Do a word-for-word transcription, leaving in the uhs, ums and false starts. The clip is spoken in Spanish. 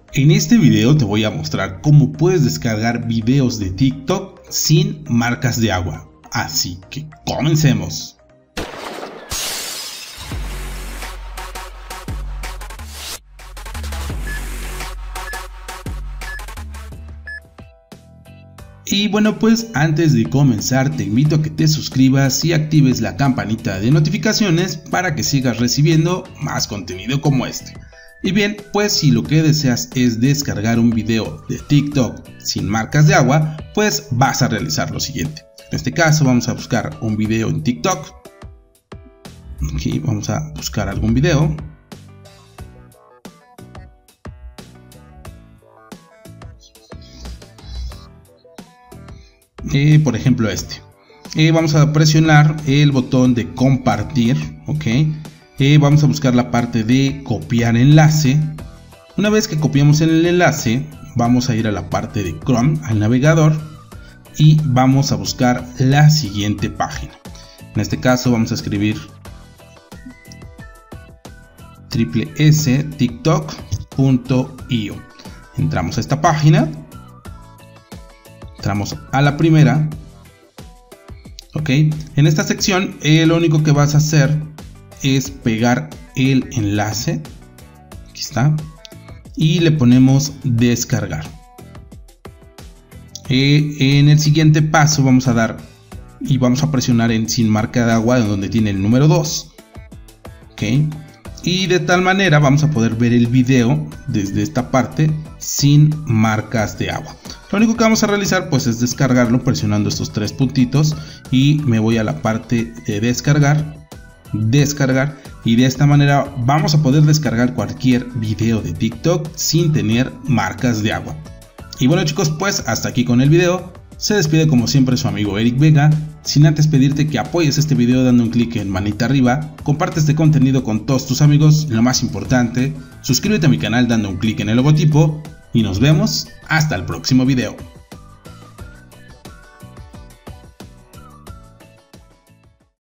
En este video te voy a mostrar cómo puedes descargar videos de TikTok sin marcas de agua. Así que comencemos. Y bueno, pues antes de comenzar te invito a que te suscribas y actives la campanita de notificaciones para que sigas recibiendo más contenido como este. Y bien, pues si lo que deseas es descargar un video de TikTok sin marcas de agua, pues vas a realizar lo siguiente. En este caso vamos a buscar un video en TikTok. Aquí vamos a buscar algún video. Eh, por ejemplo este. Eh, vamos a presionar el botón de compartir, ok. Eh, vamos a buscar la parte de copiar enlace. Una vez que copiamos el enlace, vamos a ir a la parte de Chrome, al navegador, y vamos a buscar la siguiente página. En este caso vamos a escribir triple s tiktok punto i o. Entramos a esta página. Entramos a la primera. Ok, en esta sección eh, lo único que vas a hacer es pegar el enlace. Aquí está. Y le ponemos descargar. Eh, en el siguiente paso vamos a dar y vamos a presionar en sin marca de agua, donde tiene el número dos. Ok, y de tal manera vamos a poder ver el video desde esta parte sin marcas de agua. Lo único que vamos a realizar pues es descargarlo presionando estos tres puntitos, y me voy a la parte de descargar, descargar, y de esta manera vamos a poder descargar cualquier video de TikTok sin tener marcas de agua. Y bueno chicos, pues hasta aquí con el video. Se despide como siempre su amigo Eric Vega, sin antes pedirte que apoyes este video dando un clic en manita arriba, comparte este contenido con todos tus amigos y lo más importante, suscríbete a mi canal dando un clic en el logotipo, y nos vemos hasta el próximo video.